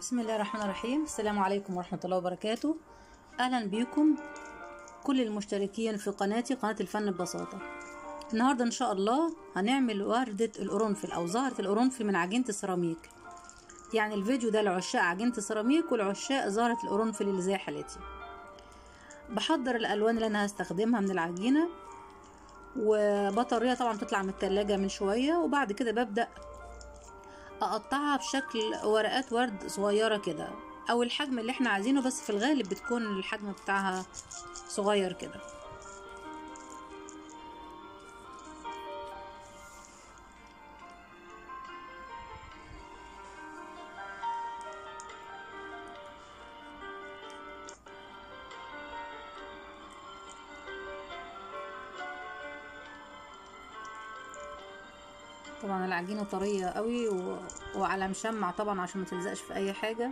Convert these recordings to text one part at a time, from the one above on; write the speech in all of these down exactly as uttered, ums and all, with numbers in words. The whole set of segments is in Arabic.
بسم الله الرحمن الرحيم. السلام عليكم ورحمة الله وبركاته. أهلا بكم كل المشتركين في قناتي قناة الفن ببساطة. النهاردة إن شاء الله هنعمل وردة القرنفل أو زهرة القرنفل من عجينة السيراميك. يعني الفيديو ده لعشاق عجينة السيراميك ولعشاق زهرة القرنفل اللي زي حالتي. بحضر الألوان اللي أنا هستخدمها من العجينة وبطريها طبعا تطلع من التلاجة من شوية، وبعد كده ببدأ اقطعها بشكل ورقات ورد صغيرة كده او الحجم اللي احنا عايزينه، بس في الغالب بتكون الحجم بتاعها صغير كده. طبعا العجينة طرية قوي و... وعلى مشمع طبعا عشان ما تلزقش في اي حاجة.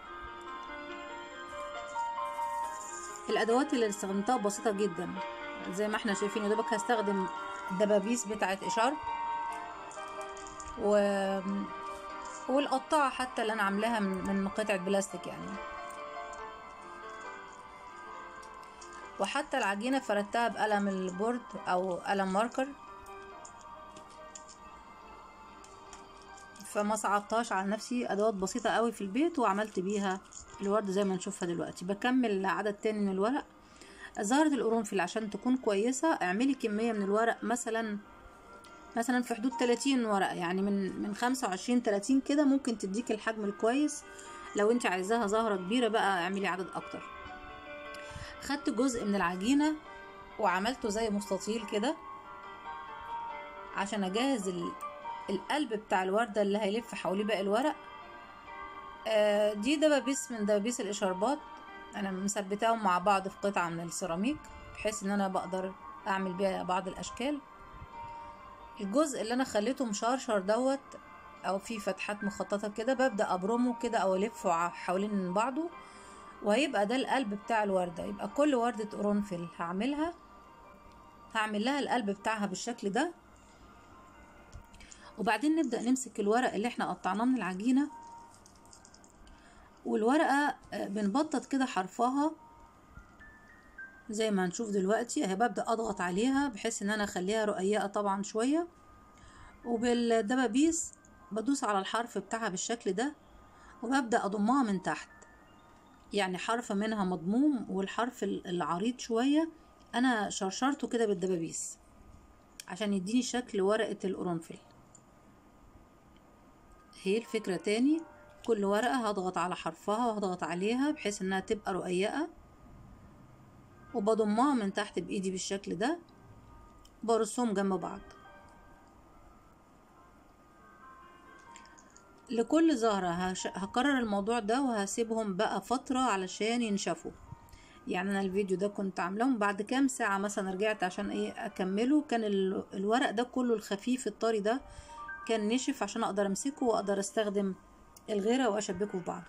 الادوات اللي استخدمتها بسيطة جدا زي ما احنا شايفين. يا دوبك هستخدم الدبابيس بتاعة اشارب و... والقطاعة حتى اللي انا عاملاها من, من قطعة بلاستيك يعني. وحتى العجينة فردتها بقلم البورد او قلم ماركر، فما صعبتهاش على نفسي. ادوات بسيطة قوي في البيت وعملت بيها الورد زي ما نشوفها دلوقتي. بكمل عدد تاني من الورق. زهرة القرنفل عشان تكون كويسة اعملي كمية من الورق، مثلا مثلا في حدود تلاتين ورقة، يعني من من خمسة وعشرين تلاتين كده ممكن تديك الحجم الكويس. لو انت عايزاها زهرة كبيرة بقى اعملي عدد اكتر. خدت جزء من العجينة وعملته زي مستطيل كده عشان اجهز القلب بتاع الوردة اللي هيلف حواليه باقي الورق. آه دي دبابيس من دبابيس الاشاربات، انا مثبتاهم مع بعض في قطعة من السيراميك بحيث ان انا بقدر اعمل بيها بعض الاشكال. الجزء اللي انا خليته مشرشر دوت او فيه فتحات مخططة كده ببدأ ابرمه كده او الفه حوالين بعضه، وهيبقى ده القلب بتاع الوردة. يبقى كل وردة قرنفل هعملها هعمل لها القلب بتاعها بالشكل ده. وبعدين نبدأ نمسك الورق اللي احنا قطعناه من العجينة، والورقة بنبطط كده حرفها زي ما هنشوف دلوقتي اهي. ببدأ اضغط عليها بحيث ان انا اخليها رقيقة طبعا شوية، وبالدبابيس بدوس على الحرف بتاعها بالشكل ده وببدأ اضمها من تحت. يعني حرف منها مضموم والحرف العريض شوية انا شرشرته كده بالدبابيس عشان يديني شكل ورقة القرنفل. هي الفكرة تاني، كل ورقة هضغط على حرفها وهضغط عليها بحيث انها تبقى رقيقة، وبضمها من تحت بايدي بالشكل ده، برصهم جنب بعض. لكل زهرة هش... هكرر الموضوع ده وهسيبهم بقى فترة علشان ينشفوا. يعني انا الفيديو ده كنت عاملهم بعد كام ساعة مثلا رجعت عشان ايه اكمله، كان ال... الورق ده كله الخفيف الطري ده كان نشف عشان اقدر امسكه واقدر استخدم الغيرة واشبكه في بعضه.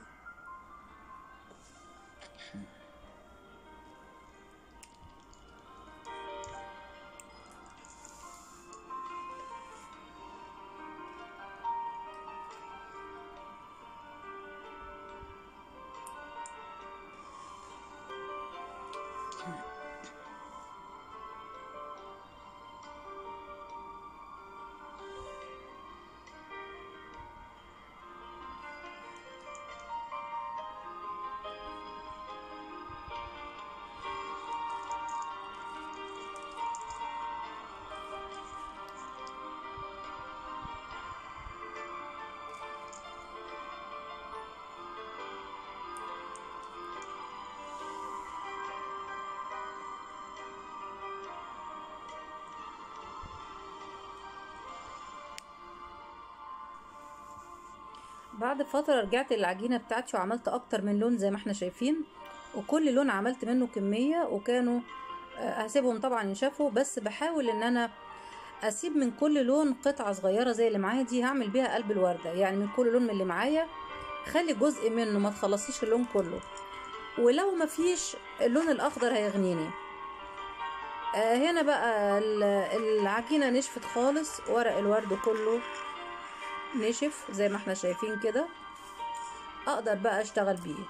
بعد فترة رجعت للعجينة بتاعتي وعملت اكتر من لون زي ما احنا شايفين، وكل لون عملت منه كمية، وكانوا هسيبهم طبعا ينشفوا. بس بحاول ان انا اسيب من كل لون قطعة صغيرة زي اللي معايا دي هعمل بيها قلب الوردة. يعني من كل لون من اللي معايا خلي جزء منه، ما تخلصيش اللون كله، ولو ما فيش اللون الاخضر هيغنيني. آه هنا بقى العجينة نشفت خالص، ورق الورد كله نشف زي ما احنا شايفين كده. اقدر بقى اشتغل بيه.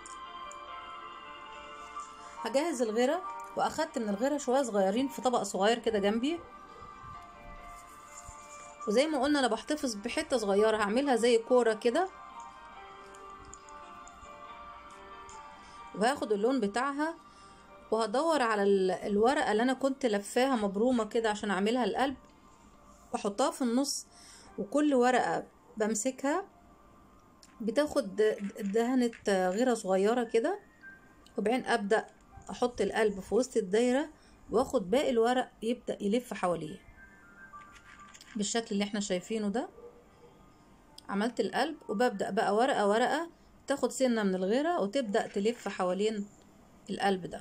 هجهز الغيرة، واخدت من الغيرة شوية صغيرين في طبق صغير كده جنبي، وزي ما قلنا انا بحتفظ بحتة صغيرة هعملها زي كورة كده، وهاخد اللون بتاعها وهدور على الورقة اللي انا كنت لفاها مبرومة كده عشان اعملها القلب، واحطها في النص، وكل ورقة بمسكها بتاخد دهنة غيرة صغيرة كده، وبعدين ابدأ احط القلب في وسط الدايرة، واخد باقي الورق يبدأ يلف حواليه بالشكل اللي احنا شايفينه ده. عملت القلب، وببدأ بقى ورقة ورقة تاخد سنة من الغيرة وتبدأ تلف حوالين القلب ده.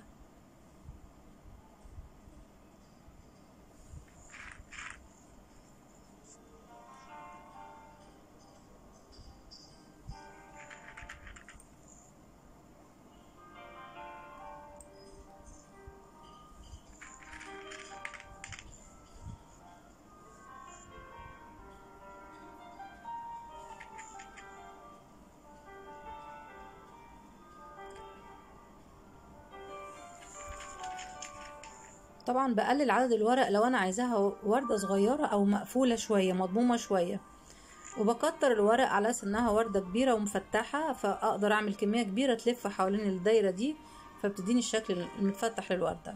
طبعا بقلل عدد الورق لو انا عايزاها وردة صغيرة او مقفولة شوية مضمومة شوية، وبكتر الورق على اساس انها وردة كبيرة ومفتحة، فاقدر اعمل كمية كبيرة تلف حوالين الدايرة دي، فبتديني الشكل المتفتح للوردة.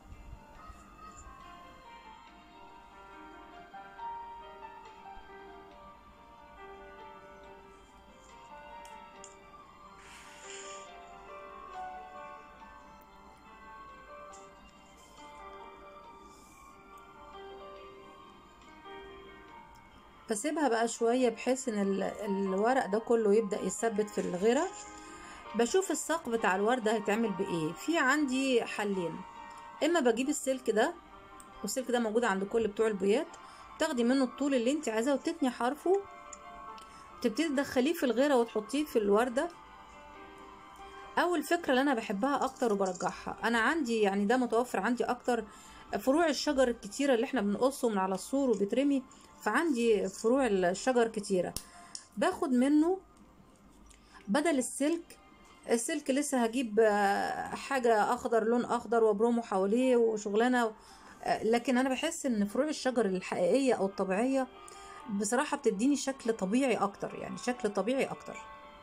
بسيبها بقى شوية بحيث ان الورق ده كله يبدأ يثبت في الغيرة. بشوف الساق بتاع الوردة هيتعمل بايه. في عندي حلين، اما بجيب السلك ده، والسلك ده موجود عند كل بتوع البويات، تاخدي منه الطول اللي انت عايزاه وتتني حرفه، تبتدي تدخليه في الغيرة وتحطيه في الوردة. او الفكرة اللي انا بحبها اكتر وبرجعها، انا عندي يعني ده متوفر عندي اكتر، فروع الشجر الكتيرة اللي احنا بنقصه من على السور وبترمي، فعندي فروع الشجر كتيرة، باخد منه بدل السلك. السلك لسه هجيب حاجة اخضر، لون اخضر وابرمه حواليه وشغلانة، لكن انا بحس ان فروع الشجر الحقيقية او الطبيعية بصراحة بتديني شكل طبيعي اكتر، يعني شكل طبيعي اكتر.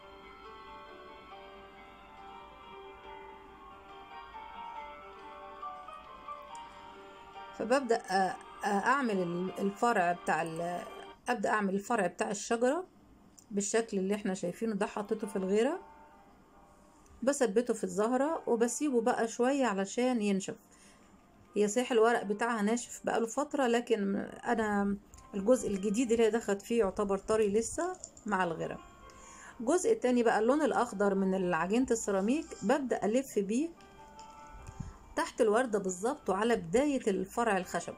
فببدأ اعمل الفرع بتاع ابدأ اعمل الفرع بتاع الشجرة بالشكل اللي احنا شايفينه ده، حطيته في الغيرة، بثبته في الزهرة وبسيبه بقى شوية علشان ينشف. هي صحيح الورق بتاعها ناشف بقاله فترة، لكن انا الجزء الجديد اللي هي دخلت فيه يعتبر طري لسه مع الغيرة. الجزء التاني بقى اللون الاخضر من عجينة السيراميك، ببدأ الف بيه تحت الوردة بالظبط وعلى بداية الفرع الخشب،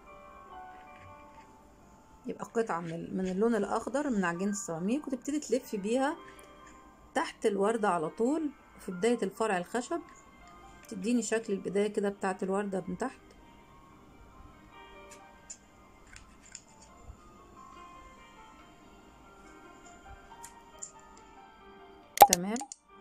يبقى قطعة من اللون الاخضر من عجينة السيراميك، وتبتدي تلف بيها تحت الوردة على طول في بداية الفرع الخشب، تديني شكل البداية كده بتاعت الوردة من تحت. تمام.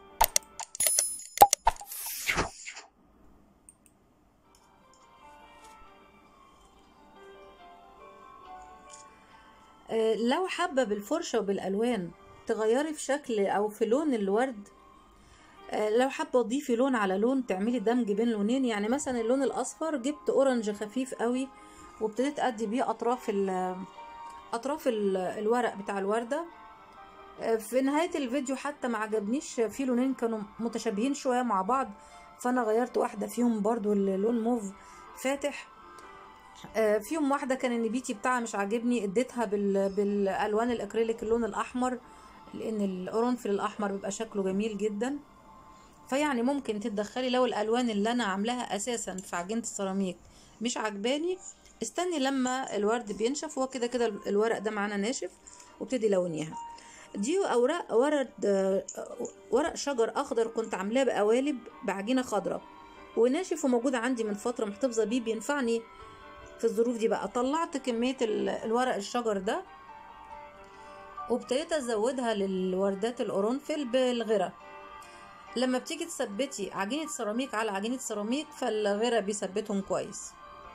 آه لو حابة بالفرشة وبالألوان تغيري في شكل أو في لون الورد، آه لو حابة تضيفي لون على لون تعملي دمج بين لونين، يعني مثلا اللون الأصفر جبت أورنج خفيف قوي وابتديت أدي بيه أطراف ال أطراف ال الورق بتاع الوردة. آه في نهاية الفيديو حتى ما عجبنيش، في لونين كانوا متشابهين شوية مع بعض، فأنا غيرت واحدة فيهم برضو اللون موف فاتح، فيهم واحدة كان النبيتي بتاعها مش عاجبني، اديتها بال... بالالوان الاكريليك اللون الاحمر، لان القرنفل الاحمر بيبقى شكله جميل جدا. فيعني ممكن تتدخلي لو الالوان اللي انا عاملاها اساسا في عجينة السيراميك مش عجباني، استني لما الورد بينشف، هو كده كده الورق ده معانا ناشف، وابتدي لونيها. دي اوراق ورد ورق شجر اخضر كنت عاملاه بقوالب بعجينة خضراء وناشف وموجود عندي من فترة، محتفظة بيه بينفعني في الظروف دي. بقى طلعت كمية الورق الشجر ده وابتديت ازودها للوردات القرنفل بالغرة. لما بتيجي تثبتي عجينة سيراميك على عجينة سيراميك فالغرة بيثبتهم كويس.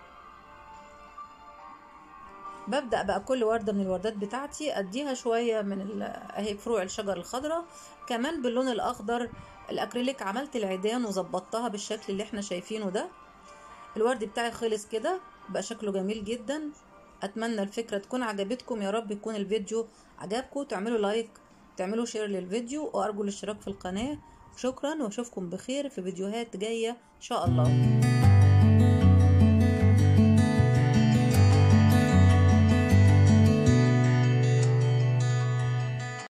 ببدأ بقى كل وردة من الوردات بتاعتي اديها شوية من اهي فروع الشجر الخضراء. كمان باللون الاخضر الاكريليك عملت العيدان وظبطتها بالشكل اللي احنا شايفينه ده. الورد بتاعي خلص كده بقى شكله جميل جدا. اتمنى الفكرة تكون عجبتكم، يا رب يكون الفيديو عجبكم، تعملوا لايك تعملوا شير للفيديو، وارجو الاشتراك في القناة. شكرا واشوفكم بخير في فيديوهات جاية ان شاء الله.